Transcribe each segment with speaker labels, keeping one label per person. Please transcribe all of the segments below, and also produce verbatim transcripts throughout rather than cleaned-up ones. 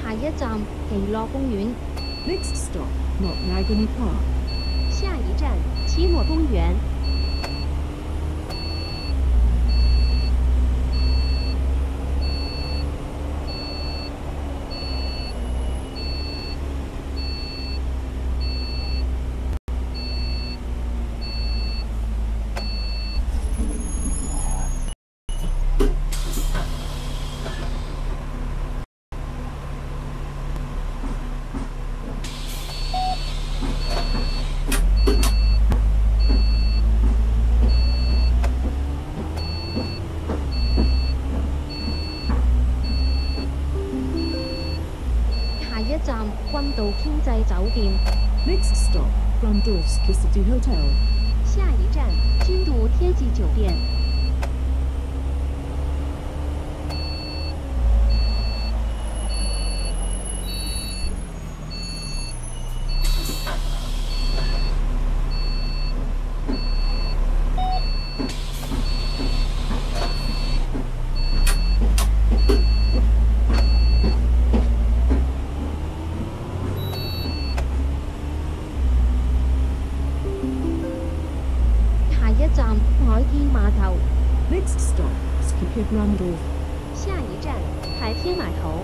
Speaker 1: 下一站喜乐公园。
Speaker 2: Next stop, Knocknagunny Park.
Speaker 3: 下一站期末公园。
Speaker 1: 下一站君渡天际酒店。
Speaker 2: Next stop, Grundorfski City Hotel.
Speaker 3: 下一站君渡天际酒店。
Speaker 1: 下一站海天码头。
Speaker 2: Next stop, Skipje Grundorf.
Speaker 3: 下一站海天码头。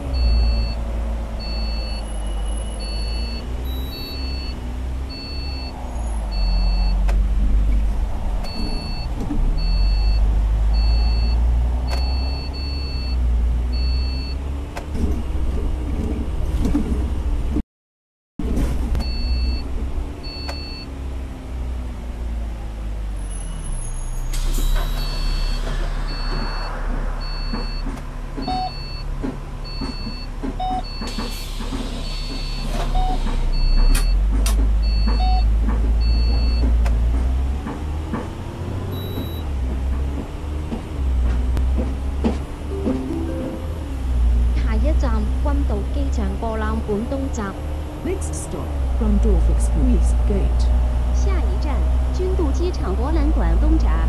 Speaker 1: 下一站君渡机场博览馆东闸。
Speaker 2: Next stop, Grundorf Express Gate.
Speaker 3: 下一站君渡机场博览馆东闸。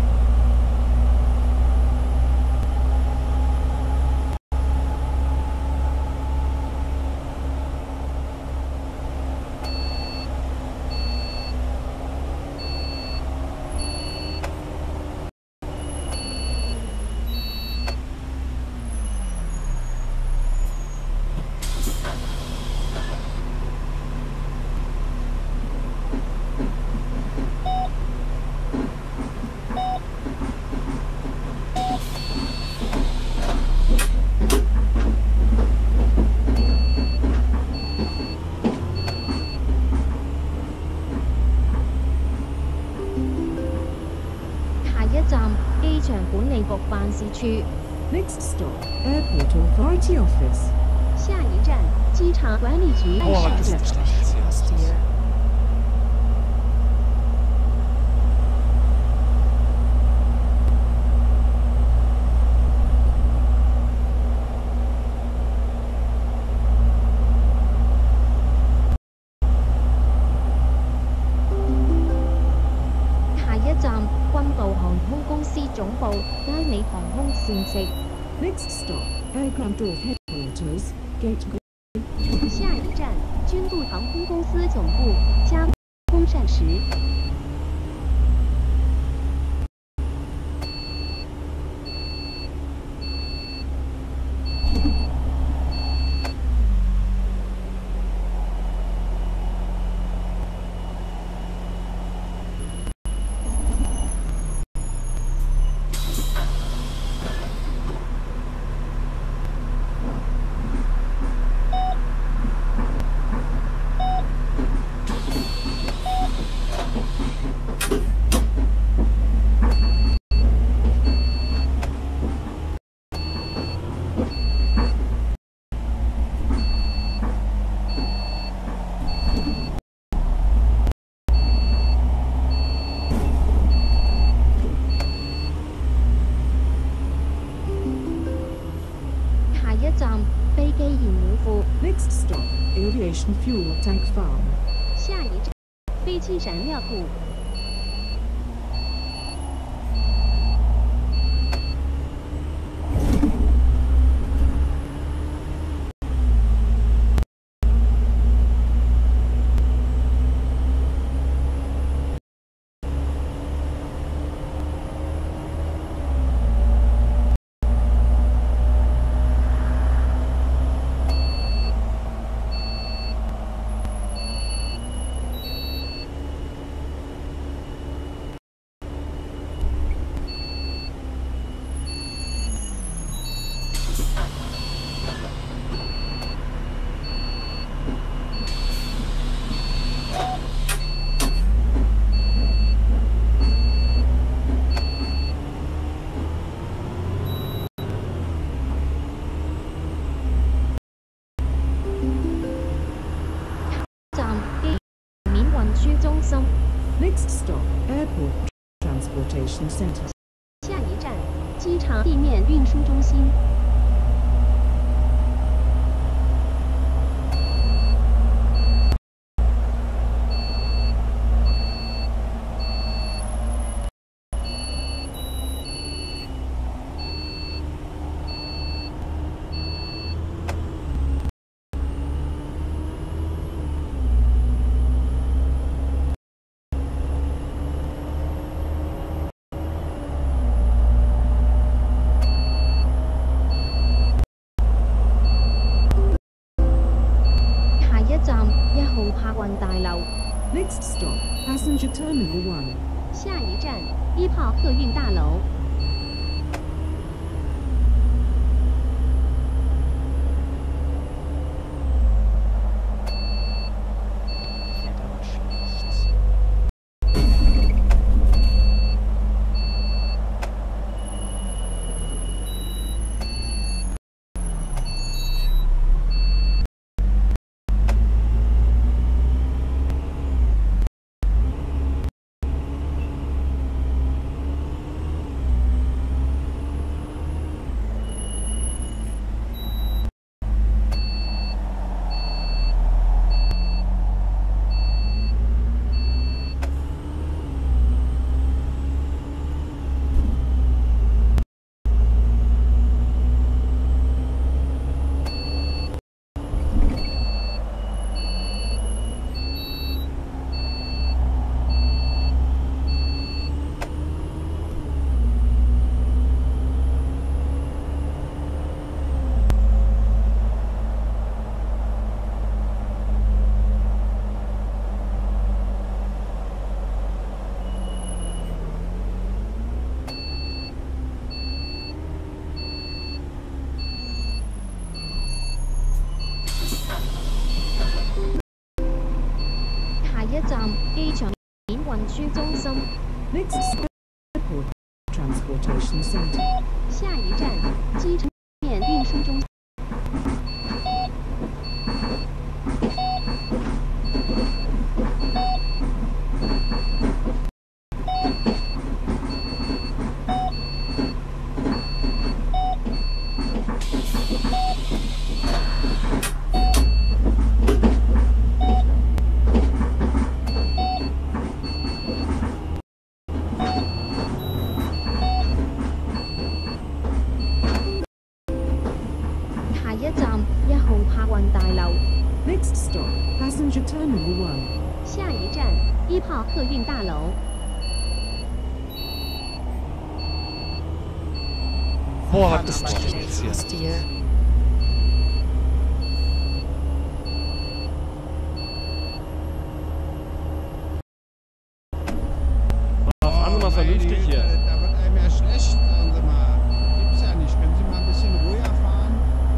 Speaker 1: 下一站机场管理局办事处。
Speaker 2: Next stop, Airport Authority Office.
Speaker 3: 下一站机场管理局办事处。
Speaker 1: 下一站君渡航空公司总部佳美航空膳食。
Speaker 2: Next stop, Air Grundorf Headquarters, Gate.
Speaker 3: 下一站君渡航空公司总部加工膳食。
Speaker 1: 站飞機燃料庫。
Speaker 2: Next stop, Aviation Fuel Tank Farm.
Speaker 3: 下一站，飞机燃料库。
Speaker 1: 心。
Speaker 2: Next stop, Airport Transportation Center.
Speaker 3: 下一站，机场地面运输中心。
Speaker 1: 站一號客運大樓。
Speaker 2: Next stop, Passenger Terminal One.
Speaker 3: 下一站，一号客运大楼。
Speaker 1: 一站機場面運輸中心。
Speaker 2: Next stop, Airport Transportation Center.
Speaker 3: 下一站，机场面运输中心。
Speaker 1: 一站一號客運大樓。
Speaker 2: Next stop, Passenger Terminal One.
Speaker 3: 下一站，一号客运大楼。
Speaker 4: Vorhat des Tages hier.
Speaker 5: Fahren Sie mal vernünftig hier.
Speaker 6: Da wird einem ja schlecht, sagen Sie mal. Gibt's ja nicht. Können Sie mal ein bisschen ruhiger fahren?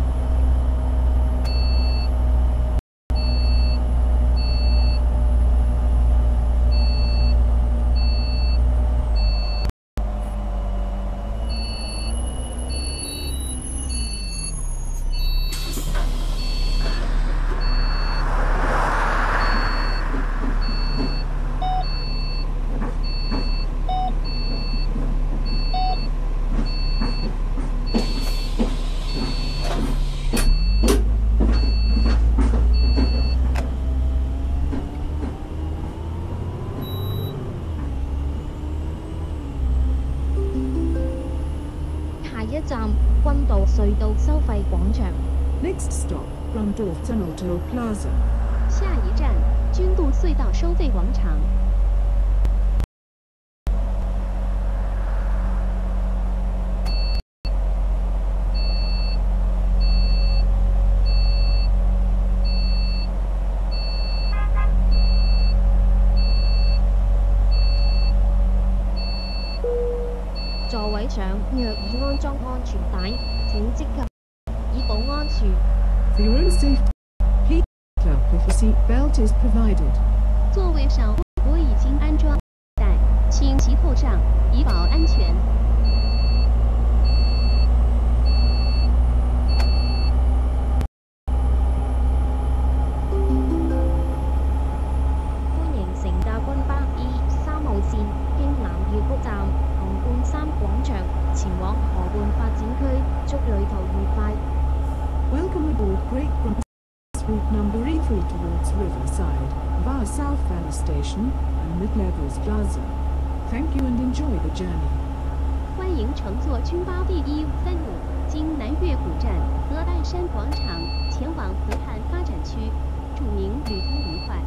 Speaker 1: 一站君渡隧道收費廣場。
Speaker 2: Next stop, Grundorf Tunnel Toll Plaza.
Speaker 3: 下一站，君渡隧道收费广场。
Speaker 1: 座位上若已安裝安全帶，請即刻以保安全。
Speaker 2: For your own safety, please up if your seat belt is provided.
Speaker 3: 座位上我已经安装带，请系扣上，以保安全。
Speaker 1: 歡迎乘搭君
Speaker 2: Station and Mid-Levels Plaza. Thank you and enjoy the journey.
Speaker 3: 欢迎乘坐军巴 D 一五三五经南岳古站和鞍山广场前往河畔发展区，祝您旅途愉快。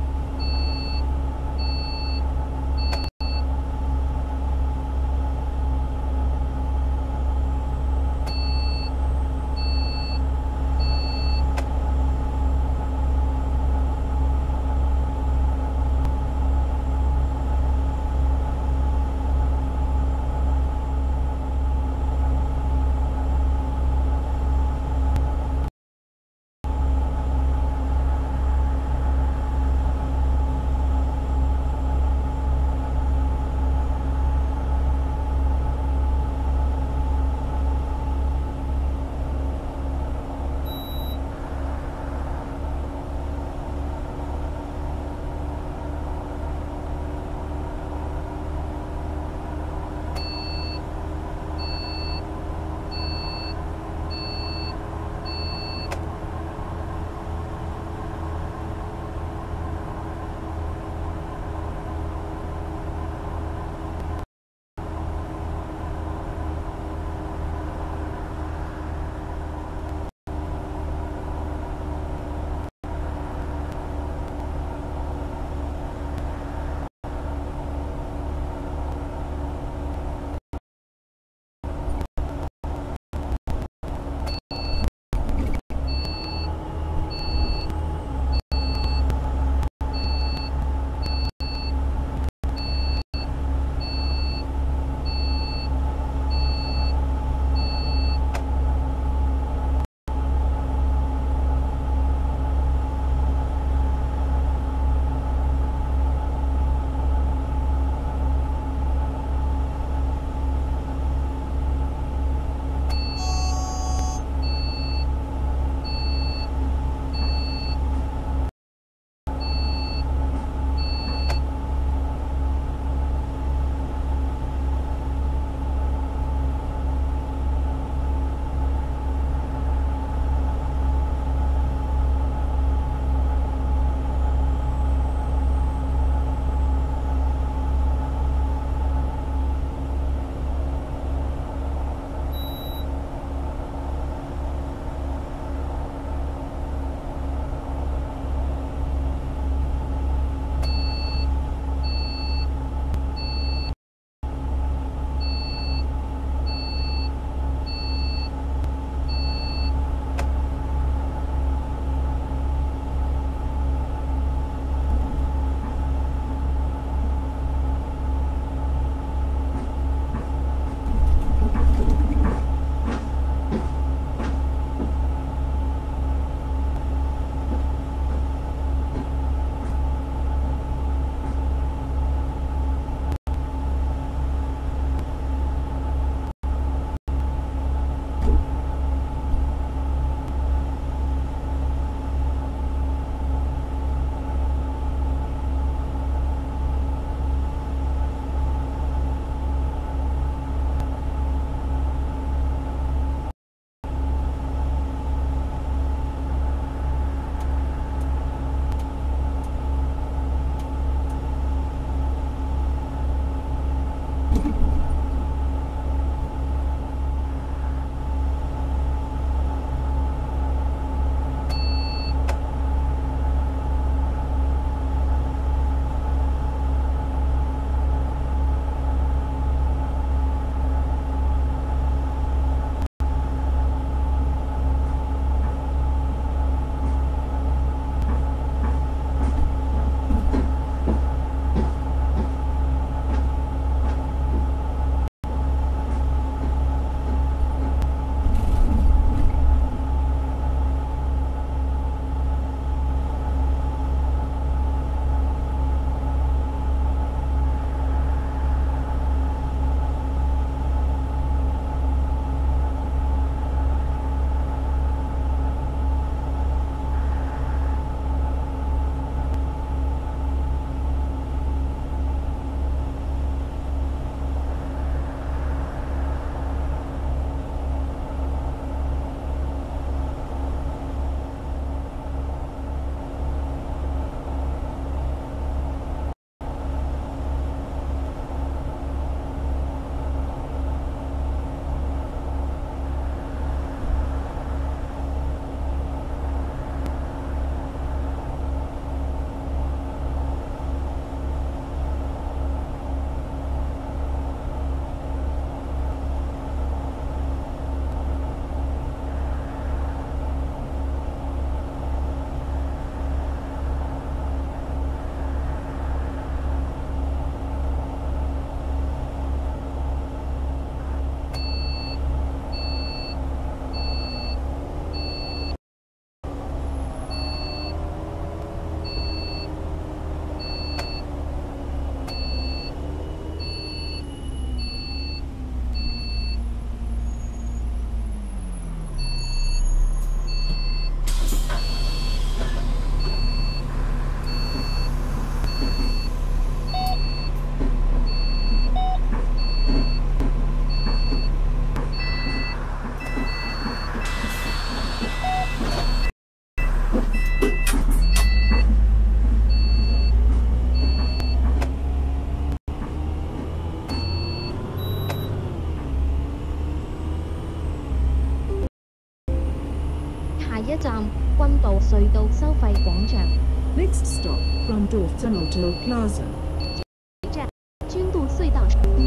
Speaker 1: 費廣場。
Speaker 2: Next stop from Dorf Tunnel to Plaza.
Speaker 3: 站君渡隧道。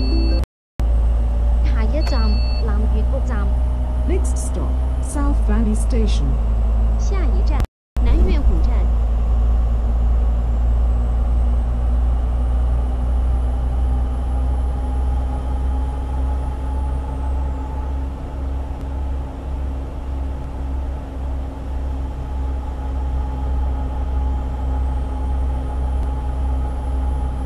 Speaker 1: 下一站南粵谷站。
Speaker 2: Next stop South Valley Station.
Speaker 3: 下一站南岳谷站。
Speaker 2: Next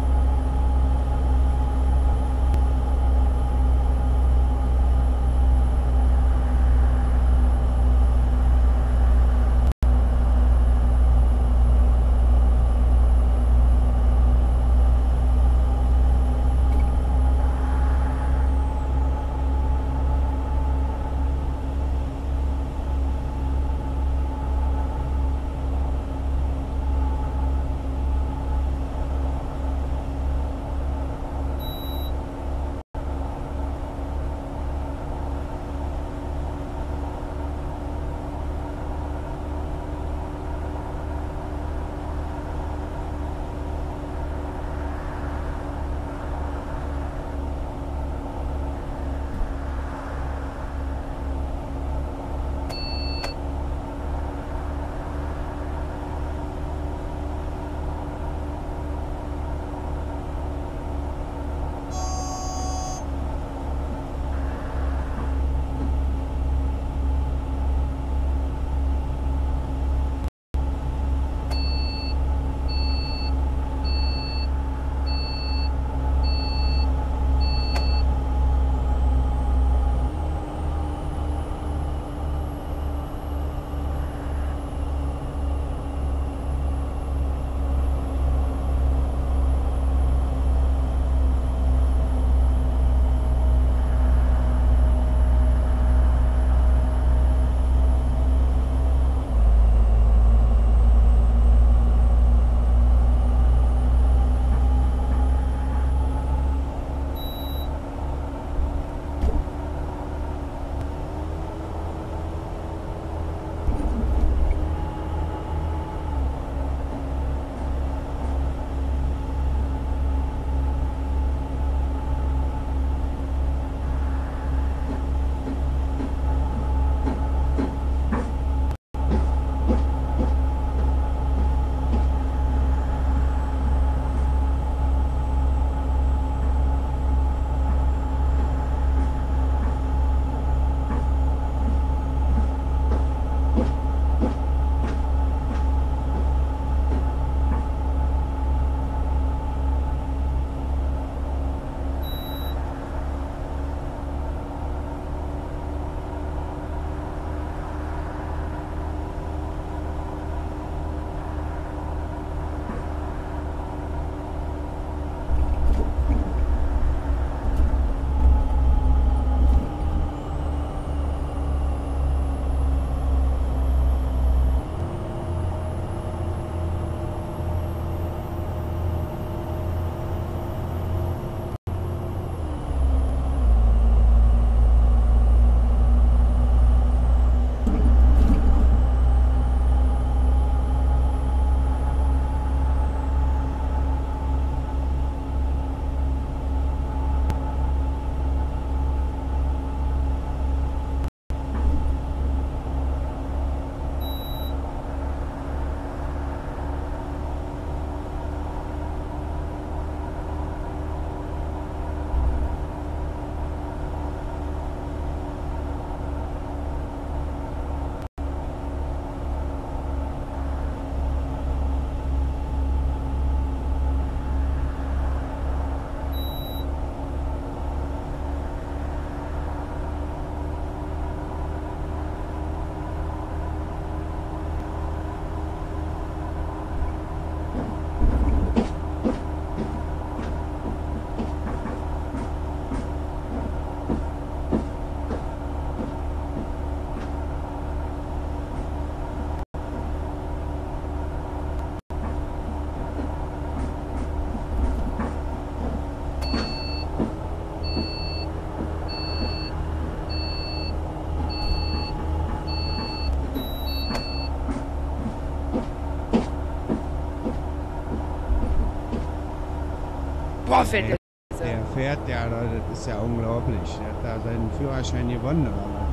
Speaker 7: Oh, fährt der
Speaker 6: Der fährt ja, das ist ja unglaublich. Der hat da seinen Führerschein gewonnen, oder was?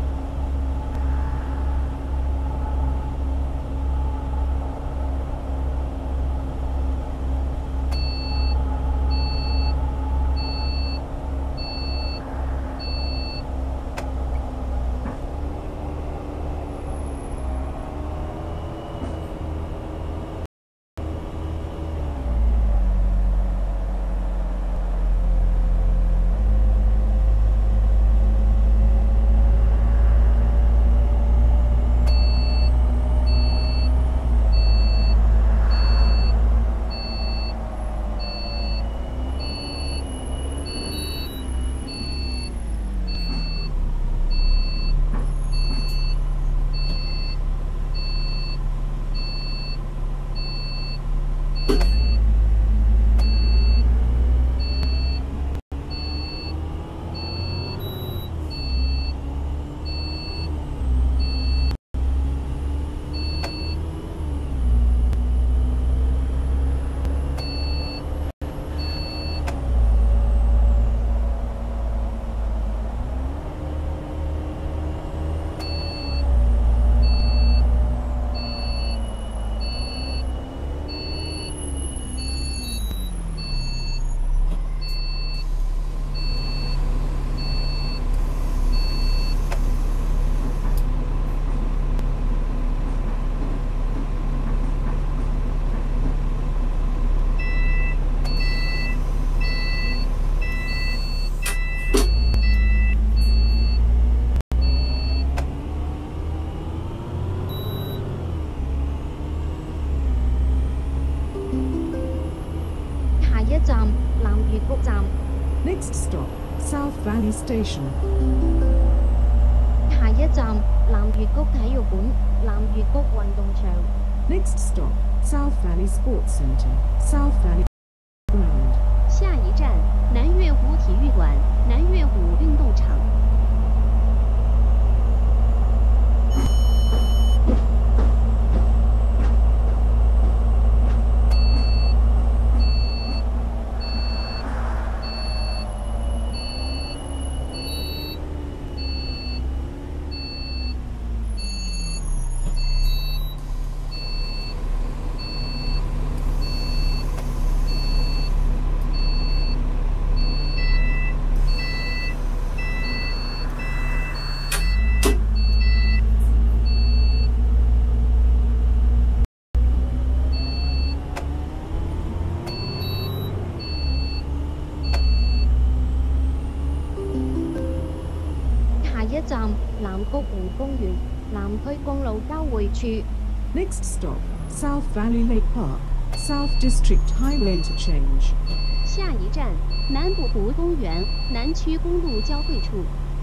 Speaker 2: Next stop, South Valley Station.
Speaker 1: 下一站南粵谷體育館、南粵谷運動場。
Speaker 2: Next stop, South Valley Sports Center, South Valley Ground.
Speaker 3: 下一站南岳湖体育馆、南岳湖运动场。
Speaker 1: 一站南谷湖公園、南區公路交匯處。
Speaker 2: Next stop, South Valley Lake Park, South District Highway Interchange.
Speaker 3: 下一站南部湖公园、南区公路交汇处。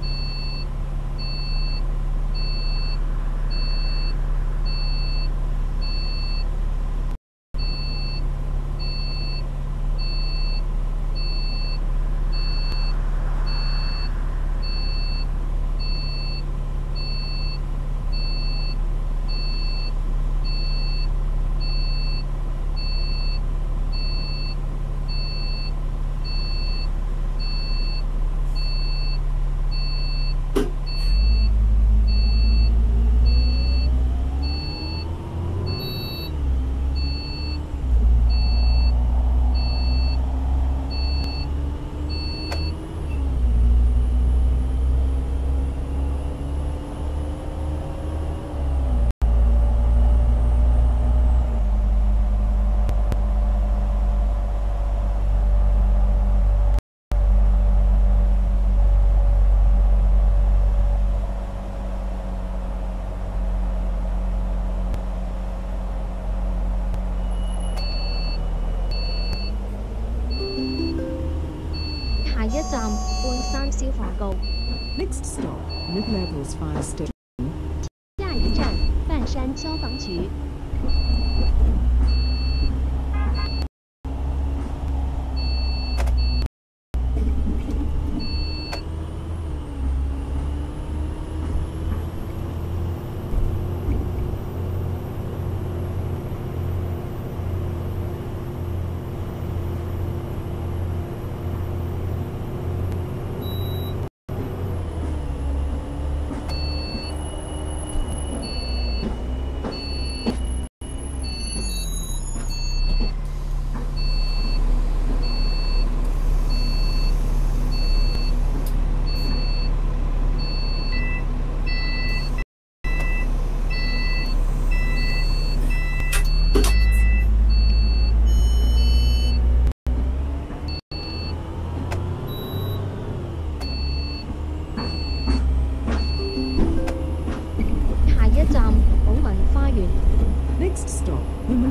Speaker 1: 下一站半山消防局。
Speaker 2: Next stop, Mid-Levels Fire Station.
Speaker 3: 下一站半山消防局。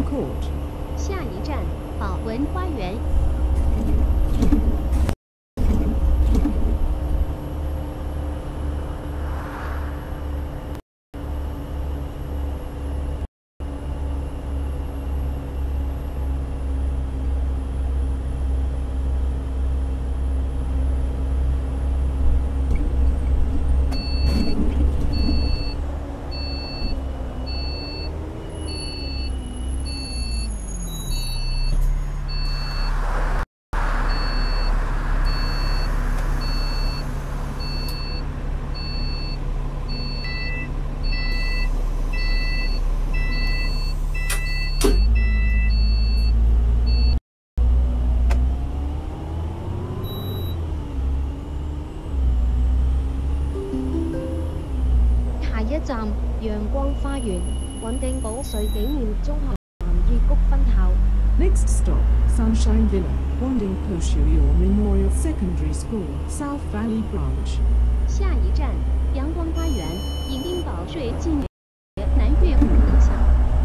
Speaker 2: Farm Court.
Speaker 3: 下一站宝文花园。
Speaker 1: 站陽光花園，穩定堡瑞紀念中學南粵谷分校。
Speaker 2: Next stop, Sunshine Villa, Wanding Poshuyor Memorial Secondary School, South Valley Branch.
Speaker 3: 下一站阳光花园，迎宾堡瑞纪念南粤谷分校。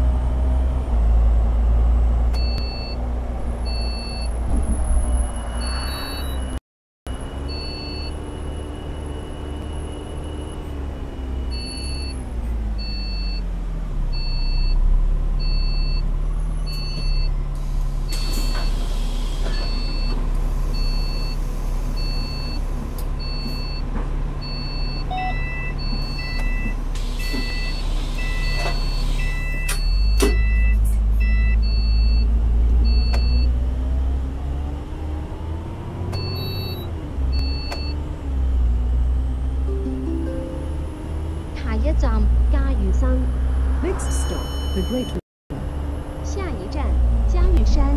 Speaker 1: 站嘉峪山。
Speaker 2: Next stop, the Great River.
Speaker 3: 下一站嘉峪山。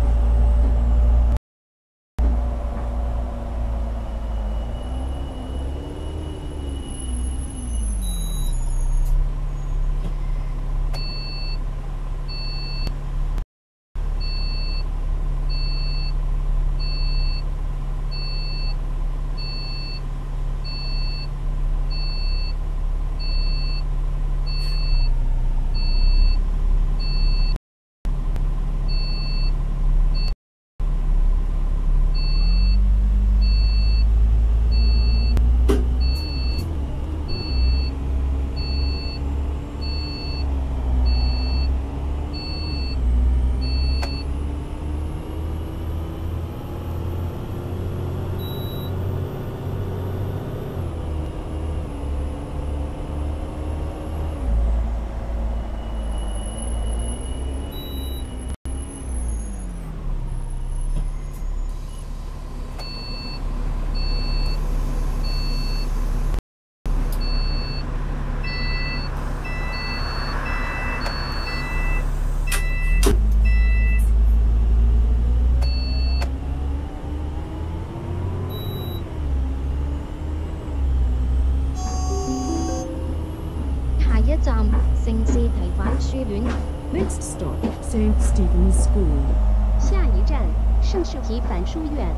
Speaker 1: 站聖士提反書院。
Speaker 2: Next stop, Saint Stephen's School.
Speaker 3: 下一站圣士提反书院。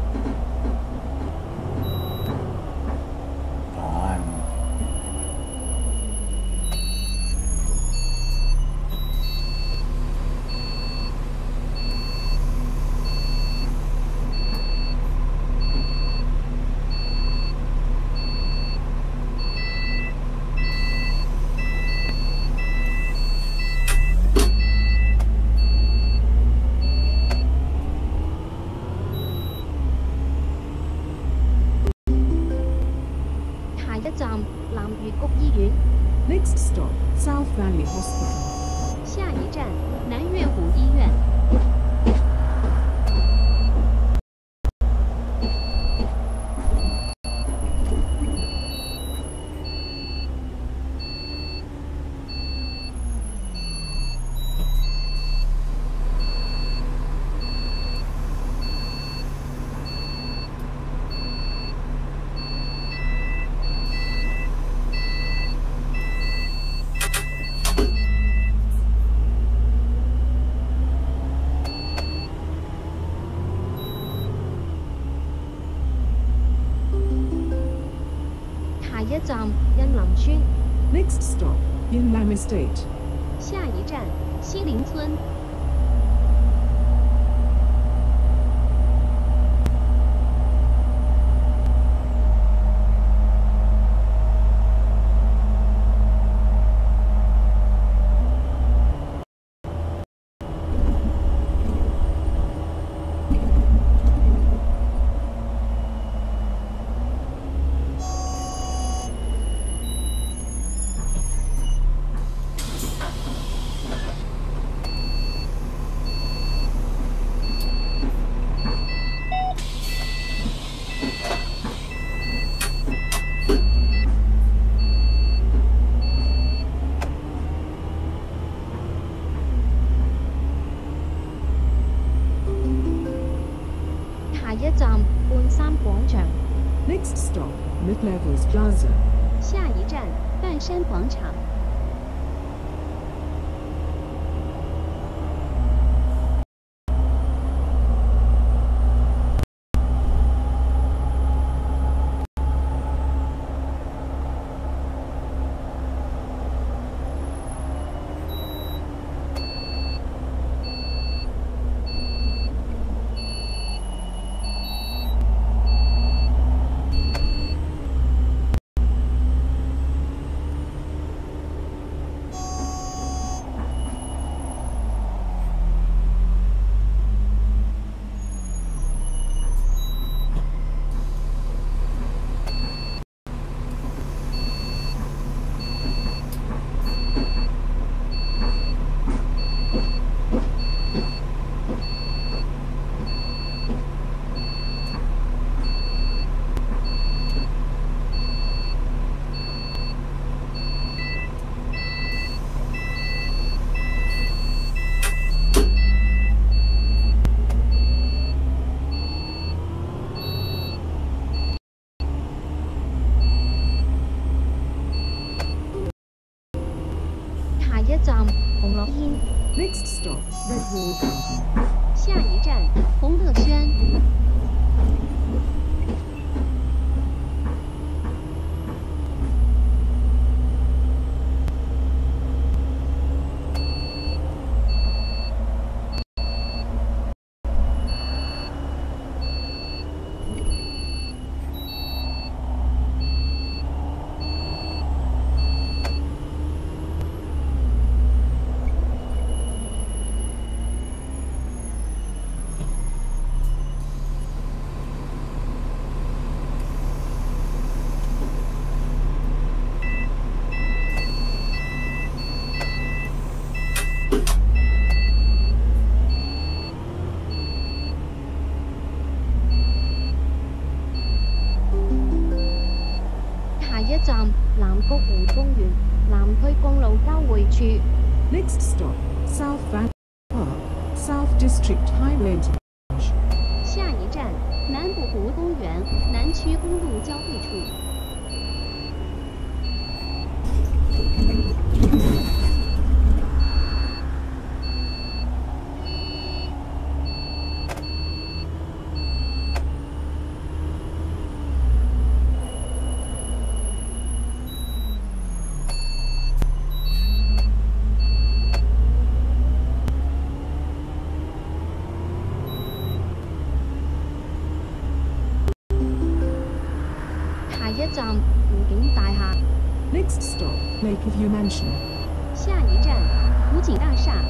Speaker 1: 站南粵谷醫院。
Speaker 2: Next stop, South Valley Hospital.
Speaker 3: 下一站南粵谷醫院。
Speaker 1: 下一站恩林村。
Speaker 2: Next stop, Yin Lam Estate.
Speaker 3: 下一站西林村。
Speaker 1: 一站半山广场。
Speaker 2: Next stop, Mid-Levels Plaza.
Speaker 3: 下一站半山广场。
Speaker 1: 下一站红乐轩。
Speaker 2: Next stop, Redwall Garden.
Speaker 3: 下一站红乐轩。
Speaker 1: 下一站南谷湖公园南区公路交汇处。
Speaker 2: Next stop, South Valley Park, South District Highway Interchange.
Speaker 3: 下一站南部湖公园南区公路交汇处。
Speaker 1: 下一站湖景大厦。
Speaker 2: Next stop, Lakeview Mansion.
Speaker 3: 下一站湖景大厦。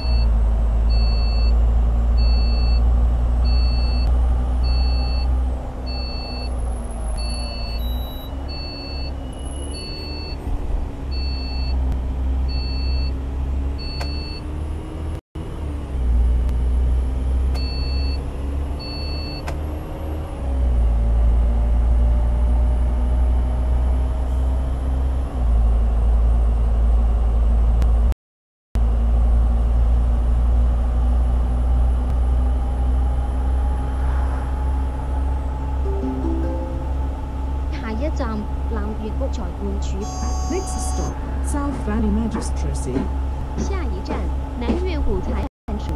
Speaker 1: 下一站南粤谷裁判处。
Speaker 2: Next stop, South Valley Magistracy.
Speaker 3: 下一站南岳谷裁判所。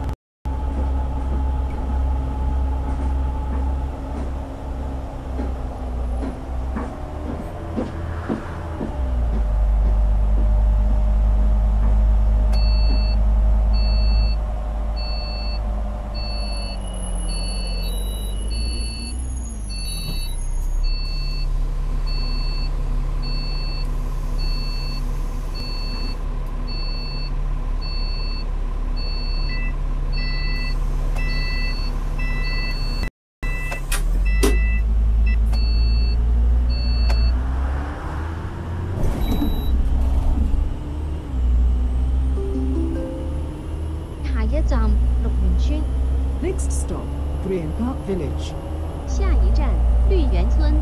Speaker 1: 下一站绿园村。
Speaker 2: Next stop, Green Park Village.
Speaker 3: 下一站绿园村。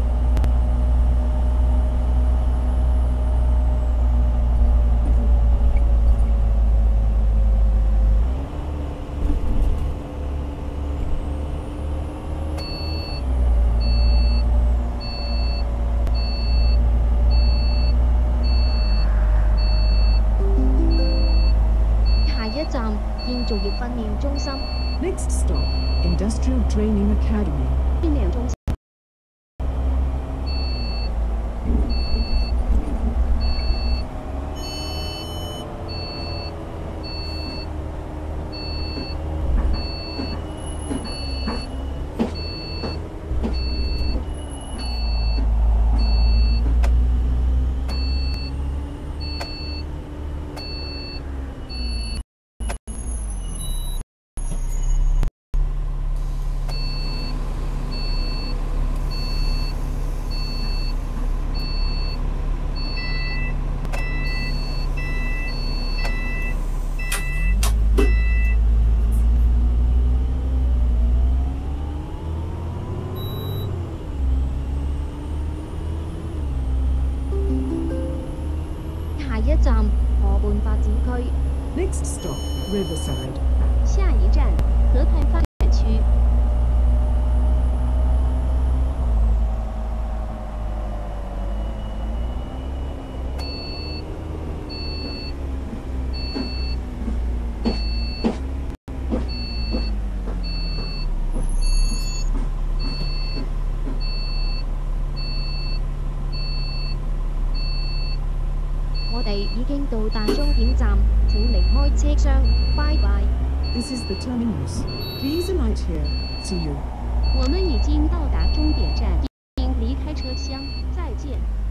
Speaker 1: 中心。
Speaker 2: Next stop, Industrial Training Academy.
Speaker 3: 训练中心。
Speaker 1: 下一站河畔發展區。
Speaker 2: Next stop, Riverside.
Speaker 3: 下一站河畔发展区。
Speaker 1: 我哋已經到達終點站，請離開車廂，拜拜。
Speaker 2: This is the terminus. Please alight here. See you.
Speaker 3: 我们已经到达终点站，请离开车厢，再见。